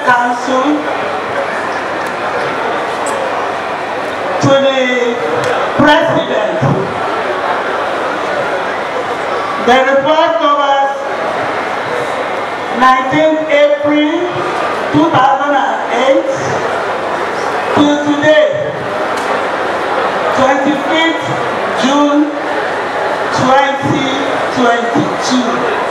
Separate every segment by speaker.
Speaker 1: Council, to the President. The report covers 19th April 2008 till today, 25th June 2022.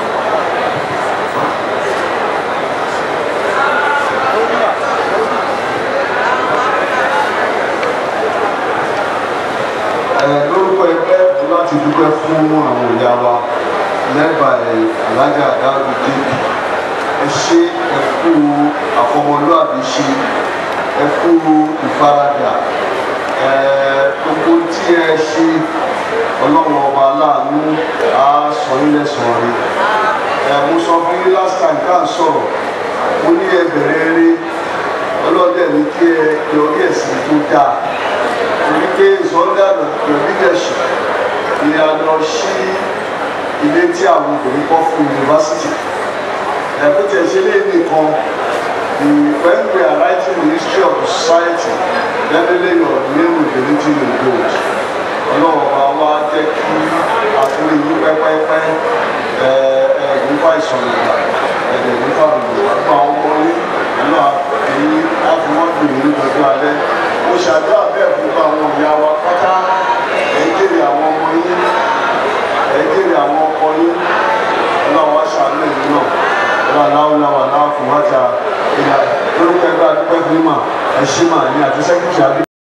Speaker 2: Lórúkọ ẹgbẹ́ láti dúpẹ́ fún àwọn ìyá wa lẹ́bàá Alájà ANSAR-UD-DEEN. Ẹ ṣé, ẹ kú àfọmọlúàbí ṣe, ẹ kú ìfaradà, gbogbo tí ẹ ṣe Ọlọ́run ọba aláàánú á sọ yín lẹ́san rẹ̀. Mo sọ fún yín last time ká sọ̀rọ̀, mo ní ẹ bẹ̀rẹ̀ eré ọlọ́dẹ ní kí ẹ yọrí ẹ̀sìn tó dáa. Is under your leadership ní a lọ sí ilé tí àwọn obìnrin kọ́ fún yunifásitì. Ẹ̀kú tẹ̀ ṣe lé nìkan, when we are writing the history of the society, definitely your name will be written in gold. Ọlọ́run ọba wa jẹ́ kí àtúnyẹ yí pẹ́pẹ́pẹ́ nípa ìsọ̀nìyà nípa gbogbo àgbà ọmọ yín nínú àbí àfọwọ́dún ní gbogbo alẹ́. Mo ṣàdúrà bẹ́ẹ̀ fún àwọn ìyá wa pátá, ẹ jèrè àwọn ọmọ yín, ẹ jèrè àwọn ọkọ yín, Ọlọ́run wá ṣàánú ìlú náà, Ọlọ́run aláwọ̀ aláwọ̀ fún wájà ìyá lórúkọ ẹgbẹ́ adúpẹ́ fún mà ẹ ṣí mà ní àti sẹ́kítì àbí.